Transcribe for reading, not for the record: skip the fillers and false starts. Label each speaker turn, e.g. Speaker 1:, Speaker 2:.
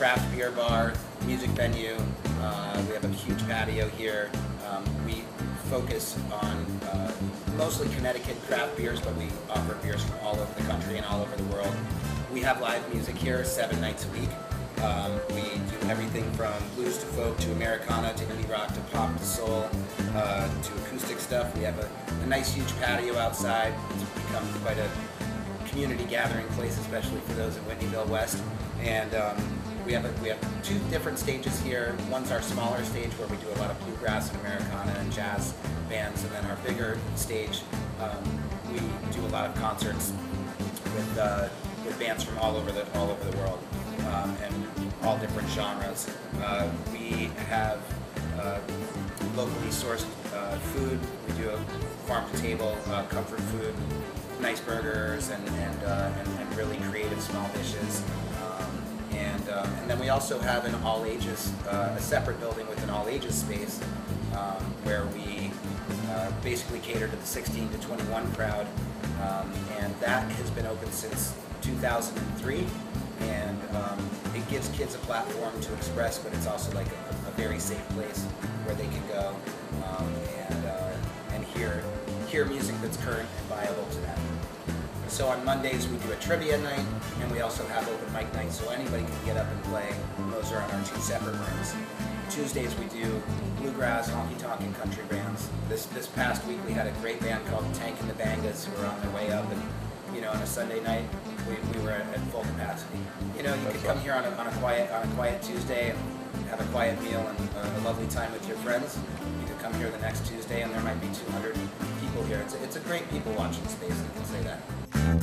Speaker 1: craft beer bar, music venue. We have a huge patio here. We focus on mostly Connecticut craft beers, but we offer beers from all over the country and all over the world. We have live music here 7 nights a week. We do everything from blues to folk to Americana to indie rock to pop to soul to acoustic stuff. We have a nice huge patio outside. It's become quite a community gathering place, especially for those in Whitneyville West. And we have 2 different stages here. One's our smaller stage where we do a lot of bluegrass and Americana and jazz bands, and then our bigger stage, we do a lot of concerts with bands from all over the world and all different genres. We have locally sourced food. We do a farm to table comfort food, nice burgers and really creative small dishes. And then we also have an all ages, a separate building with an all ages space where we basically cater to the 16 to 21 crowd, and that has been open since 2003, and it gives kids a platform to express, but it's also like a very safe place where they can go and hear music that's current and viable to them. So on Mondays we do a trivia night, and we also have open mic nights, so anybody can get up and play. Those are on our 2 separate rooms. Tuesdays we do bluegrass, honky-tonk, and country bands. This past week we had a great band called Tank and the Bangas who were on their way up, and on a Sunday night we were at full capacity. You could come here on a quiet Tuesday and have a quiet meal and a lovely time with your friends. You could come here the next Tuesday and there might be 200 people here. It's a great people watching space, I can say that.